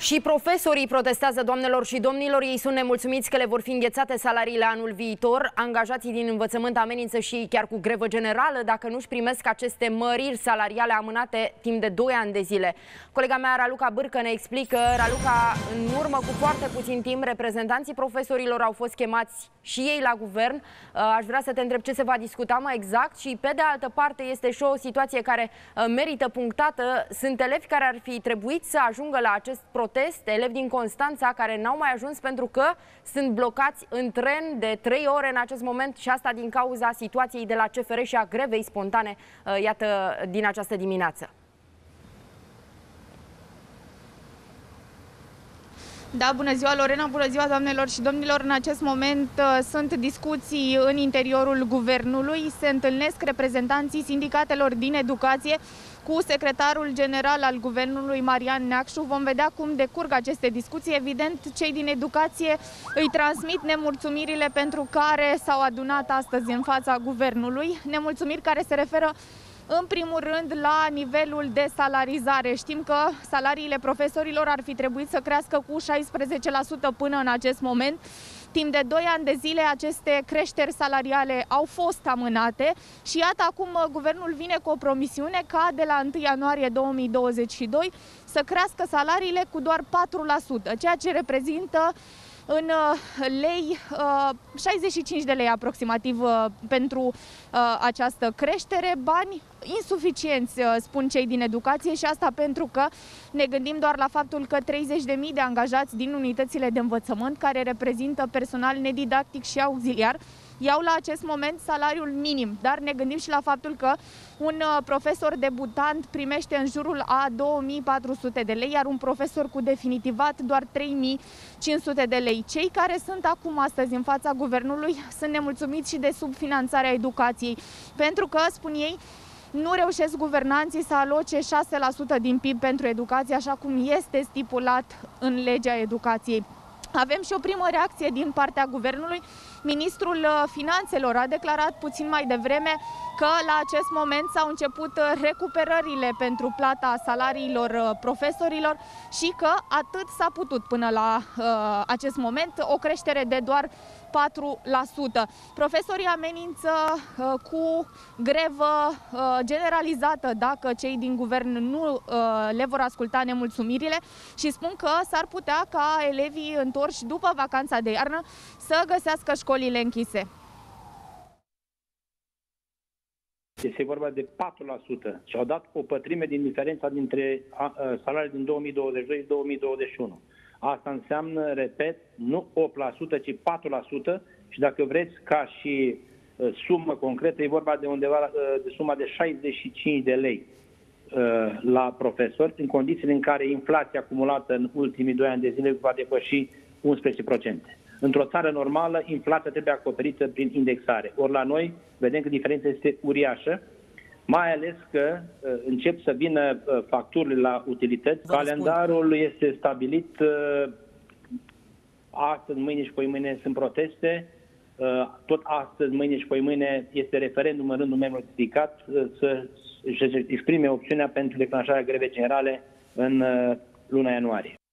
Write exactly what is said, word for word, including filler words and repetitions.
Și profesorii protestează, doamnelor și domnilor. Ei sunt nemulțumiți că le vor fi înghețate salariile anul viitor. Angajații din învățământ amenință și ei chiar cu grevă generală dacă nu-și primesc aceste măriri salariale amânate timp de doi ani de zile. Colega mea, Raluca Bârcă, ne explică. Raluca, în urmă cu foarte puțin timp, reprezentanții profesorilor au fost chemați și ei la guvern. Aș vrea să te întreb ce se va discuta mai exact și, pe de altă parte, este și o situație care merită punctată. Sunt elevi care ar fi trebuit să ajungă la acest protest, elevi din Constanța care n-au mai ajuns pentru că sunt blocați în tren de trei ore în acest moment, și asta din cauza situației de la C F R și a grevei spontane, iată, din această dimineață. Da, bună ziua, Lorena, bună ziua, doamnelor și domnilor. În acest moment uh, sunt discuții în interiorul guvernului. Se întâlnesc reprezentanții sindicatelor din educație cu secretarul general al guvernului, Marian Neacșu. Vom vedea cum decurg aceste discuții. Evident, cei din educație îi transmit nemulțumirile pentru care s-au adunat astăzi în fața guvernului. Nemulțumiri care se referă în primul rând la nivelul de salarizare. Știm că salariile profesorilor ar fi trebuit să crească cu șaisprezece la sută până în acest moment. Timp de doi ani de zile aceste creșteri salariale au fost amânate și iată acum guvernul vine cu o promisiune ca de la întâi ianuarie două mii douăzeci și doi să crească salariile cu doar patru la sută, ceea ce reprezintă în lei șaizeci și cinci de lei aproximativ pentru această creștere, bani insuficienți, spun cei din educație, și asta pentru că ne gândim doar la faptul că treizeci de mii de angajați din unitățile de învățământ, care reprezintă personal nedidactic și auxiliar, iau la acest moment salariul minim, dar ne gândim și la faptul că un profesor debutant primește în jurul a două mii patru sute de lei, iar un profesor cu definitivat doar trei mii cinci sute de lei. Cei care sunt acum astăzi în fața guvernului sunt nemulțumiți și de subfinanțarea educației, pentru că, spun ei, nu reușesc guvernanții să aloce șase la sută din P I B pentru educație, așa cum este stipulat în legea educației. Avem și o primă reacție din partea guvernului. Ministrul Finanțelor a declarat puțin mai devreme că la acest moment s-au început recuperările pentru plata salariilor profesorilor și că atât s-a putut până la uh, acest moment, o creștere de doar patru la sută. Profesorii amenință uh, cu grevă uh, generalizată dacă cei din guvern nu uh, le vor asculta nemulțumirile și spun că s-ar putea ca elevii întorși după vacanța de iarnă să găsească școlile închise. Este vorba de patru la sută și au dat o pătrime din diferența dintre salariile din două mii douăzeci și doi și două mii douăzeci și unu. Asta înseamnă, repet, nu opt la sută, ci patru la sută și dacă vreți ca și uh, sumă concretă, e vorba de undeva uh, de suma de șaizeci și cinci de lei uh, la profesori, în condițiile în care inflația acumulată în ultimii doi ani de zile va depăși unsprezece la sută. Într-o țară normală, inflația trebuie acoperită prin indexare. Ori la noi vedem că diferența este uriașă, mai ales că uh, încep să vină uh, facturile la utilități. Calendarul este stabilit uh, astăzi, mâine și poimâine sunt proteste. Uh, tot astăzi, mâine și poimâine este referendum în rândul membrilor ridicat uh, să își exprime opțiunea pentru declanșarea grevei generale în uh, luna ianuarie.